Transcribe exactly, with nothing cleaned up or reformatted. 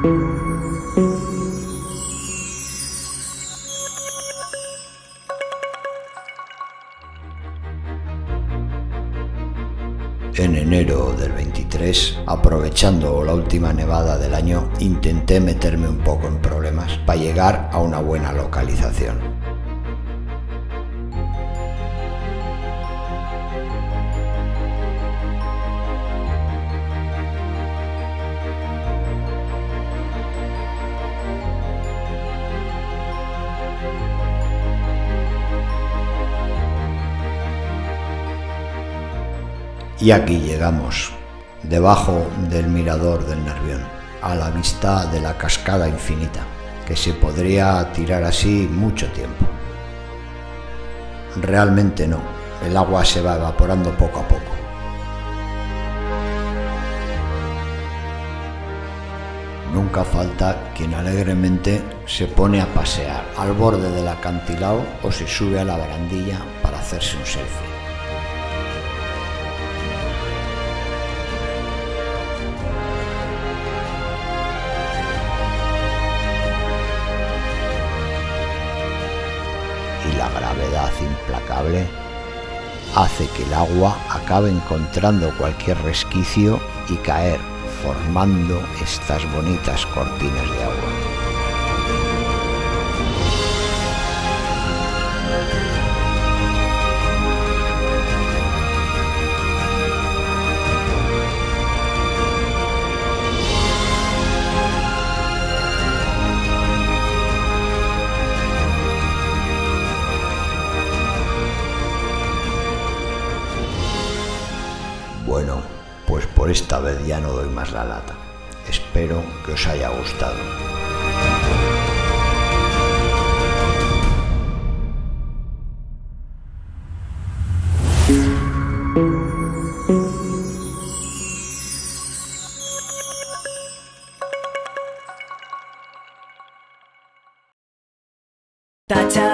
En enero del veintitrés, aprovechando la última nevada del año, intenté meterme un poco en problemas para llegar a una buena localización. Y aquí llegamos, debajo del mirador del Nervión, a la vista de la cascada infinita, que se podría tirar así mucho tiempo. Realmente no, el agua se va evaporando poco a poco. Nunca falta quien alegremente se pone a pasear al borde del acantilado o se sube a la barandilla para hacerse un selfie. Y la gravedad implacable hace que el agua acabe encontrando cualquier resquicio y caer, formando estas bonitas cortinas de agua. Bueno, pues por esta vez ya no doy más la lata. Espero que os haya gustado. Ta-ta.